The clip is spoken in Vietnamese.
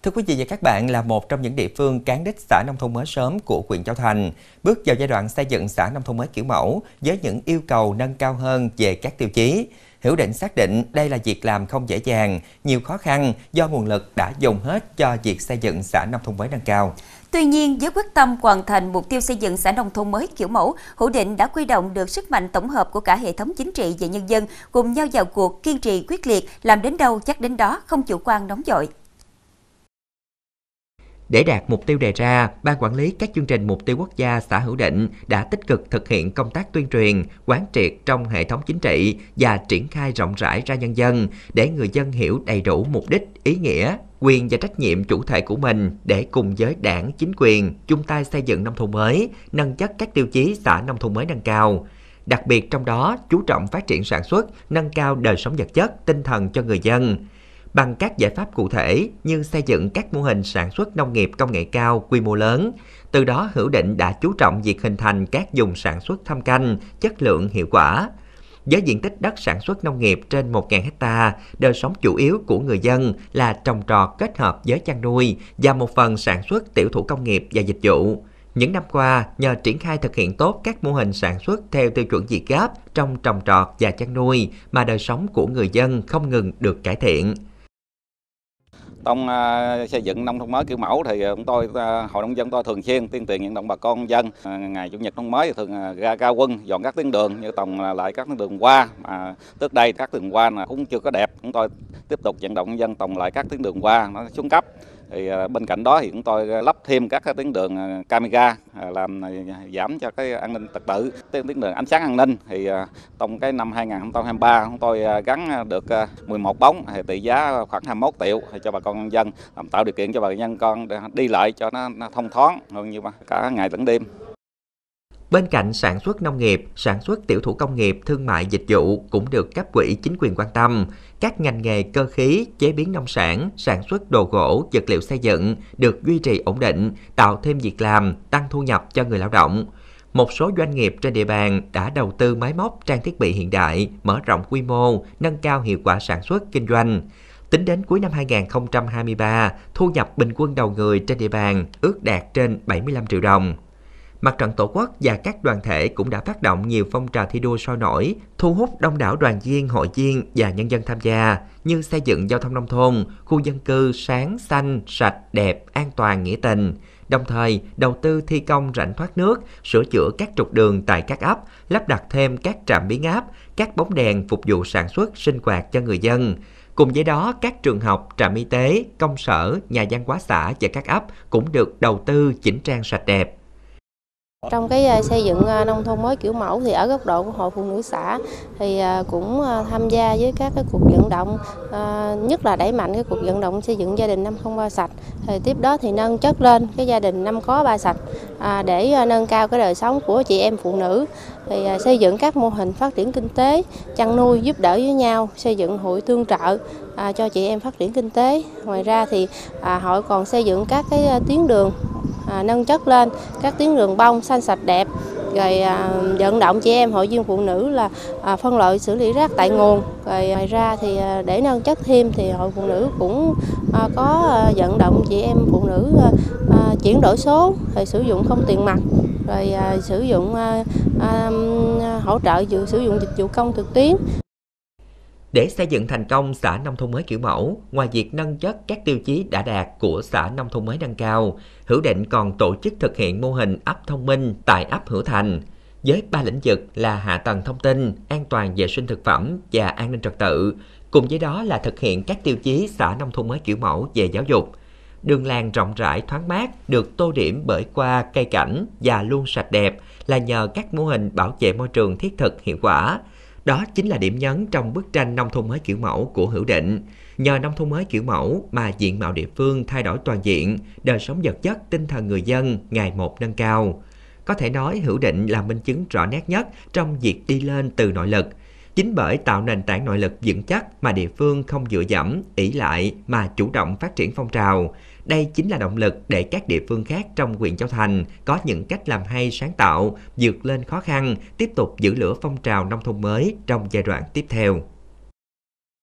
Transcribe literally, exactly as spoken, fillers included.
Thưa quý vị và các bạn, là một trong những địa phương cán đích xã nông thôn mới sớm của huyện Châu Thành, bước vào giai đoạn xây dựng xã nông thôn mới kiểu mẫu với những yêu cầu nâng cao hơn về các tiêu chí. Hữu Định xác định đây là việc làm không dễ dàng, nhiều khó khăn do nguồn lực đã dồn hết cho việc xây dựng xã nông thôn mới nâng cao. Tuy nhiên, với quyết tâm hoàn thành mục tiêu xây dựng xã nông thôn mới kiểu mẫu, Hữu Định đã huy động được sức mạnh tổng hợp của cả hệ thống chính trị và nhân dân cùng nhau vào cuộc kiên trì quyết liệt, làm đến đâu chắc đến đó, không chủ quan nóng vội. Để đạt mục tiêu đề ra, Ban quản lý các chương trình mục tiêu quốc gia xã Hữu Định đã tích cực thực hiện công tác tuyên truyền, quán triệt trong hệ thống chính trị và triển khai rộng rãi ra nhân dân để người dân hiểu đầy đủ mục đích, ý nghĩa, quyền và trách nhiệm chủ thể của mình để cùng với đảng, chính quyền chung tay xây dựng nông thôn mới, nâng chất các tiêu chí xã nông thôn mới nâng cao. Đặc biệt trong đó chú trọng phát triển sản xuất, nâng cao đời sống vật chất, tinh thần cho người dân. Bằng các giải pháp cụ thể như xây dựng các mô hình sản xuất nông nghiệp công nghệ cao quy mô lớn. Từ đó Hữu Định đã chú trọng việc hình thành các vùng sản xuất thâm canh, chất lượng hiệu quả. Với diện tích đất sản xuất nông nghiệp trên một nghìn héc ta, đời sống chủ yếu của người dân là trồng trọt kết hợp với chăn nuôi và một phần sản xuất tiểu thủ công nghiệp và dịch vụ. Những năm qua, nhờ triển khai thực hiện tốt các mô hình sản xuất theo tiêu chuẩn Việt Gáp trong trồng trọt và chăn nuôi mà đời sống của người dân không ngừng được cải thiện. Trong uh, xây dựng nông thôn mới kiểu mẫu thì chúng tôi uh, hội nông dân tôi thường xuyên tuyên truyền vận động bà con dân. Uh, ngày chủ nhật nông mới thì thường uh, ra cao quân dọn các tuyến đường như tổng uh, lại các tuyến đường qua mà trước đây các tuyến qua là cũng chưa có đẹp. Chúng tôi tiếp tục vận động dân tổng lại các tuyến đường qua nó xuống cấp. Thì bên cạnh đó thì chúng tôi lắp thêm các cái tuyến đường camera làm giảm cho cái an ninh trật tự, tuyến đường ánh sáng an ninh thì trong cái năm hai nghìn không trăm hai mươi ba chúng tôi gắn được mười một bóng thì trị giá khoảng hai mươi mốt triệu cho bà con nhân dân, làm tạo điều kiện cho bà con nhân con đi lại cho nó, nó thông thoáng hơn như cả ngày lẫn đêm. Bên cạnh sản xuất nông nghiệp, sản xuất tiểu thủ công nghiệp, thương mại dịch vụ cũng được cấp ủy chính quyền quan tâm. Các ngành nghề cơ khí, chế biến nông sản, sản xuất đồ gỗ, vật liệu xây dựng được duy trì ổn định, tạo thêm việc làm, tăng thu nhập cho người lao động. Một số doanh nghiệp trên địa bàn đã đầu tư máy móc, trang thiết bị hiện đại, mở rộng quy mô, nâng cao hiệu quả sản xuất, kinh doanh. Tính đến cuối năm hai nghìn không trăm hai mươi ba, thu nhập bình quân đầu người trên địa bàn ước đạt trên bảy mươi lăm triệu đồng. Mặt trận Tổ quốc và các đoàn thể cũng đã phát động nhiều phong trào thi đua sôi nổi, thu hút đông đảo đoàn viên, hội viên và nhân dân tham gia như xây dựng giao thông nông thôn, khu dân cư sáng, xanh, sạch, đẹp, an toàn, nghĩa tình. Đồng thời, đầu tư thi công rãnh thoát nước, sửa chữa các trục đường tại các ấp, lắp đặt thêm các trạm biến áp, các bóng đèn phục vụ sản xuất, sinh hoạt cho người dân. Cùng với đó, các trường học, trạm y tế, công sở, nhà văn hóa xã và các ấp cũng được đầu tư chỉnh trang sạch đẹp. Trong cái xây dựng nông thôn mới kiểu mẫu thì ở góc độ của Hội Phụ Nữ xã thì cũng tham gia với các cái cuộc vận động, nhất là đẩy mạnh cái cuộc vận động xây dựng gia đình năm không ba sạch. Thì tiếp đó thì nâng chất lên cái gia đình năm có ba sạch để nâng cao cái đời sống của chị em phụ nữ. Thì xây dựng các mô hình phát triển kinh tế, chăn nuôi giúp đỡ với nhau, xây dựng hội tương trợ cho chị em phát triển kinh tế. Ngoài ra thì hội còn xây dựng các cái tuyến đường À, nâng chất lên các tuyến đường bông xanh sạch đẹp, rồi à, vận động chị em hội viên phụ nữ là à, phân loại xử lý rác tại nguồn. Rồi ngoài ra thì à, để nâng chất thêm thì hội phụ nữ cũng à, có à, vận động chị em phụ nữ à, à, chuyển đổi số, rồi sử dụng không tiền mặt, rồi à, sử dụng à, à, hỗ trợ dự sử dụng dịch vụ công trực tuyến. Để xây dựng thành công xã nông thôn mới kiểu mẫu, ngoài việc nâng chất các tiêu chí đã đạt của xã nông thôn mới nâng cao, Hữu Định còn tổ chức thực hiện mô hình ấp thông minh tại ấp Hữu Thành, với ba lĩnh vực là hạ tầng thông tin, an toàn vệ sinh thực phẩm và an ninh trật tự. Cùng với đó là thực hiện các tiêu chí xã nông thôn mới kiểu mẫu về giáo dục. Đường làng rộng rãi thoáng mát được tô điểm bởi hoa, cây cảnh và luôn sạch đẹp là nhờ các mô hình bảo vệ môi trường thiết thực hiệu quả. Đó chính là điểm nhấn trong bức tranh nông thôn mới kiểu mẫu của Hữu Định. Nhờ nông thôn mới kiểu mẫu mà diện mạo địa phương thay đổi toàn diện, đời sống vật chất, tinh thần người dân ngày một nâng cao. Có thể nói Hữu Định là minh chứng rõ nét nhất trong việc đi lên từ nội lực. Chính bởi tạo nền tảng nội lực vững chắc mà địa phương không dựa dẫm, ỷ lại mà chủ động phát triển phong trào. Đây chính là động lực để các địa phương khác trong huyện Châu Thành có những cách làm hay sáng tạo, vượt lên khó khăn, tiếp tục giữ lửa phong trào nông thôn mới trong giai đoạn tiếp theo.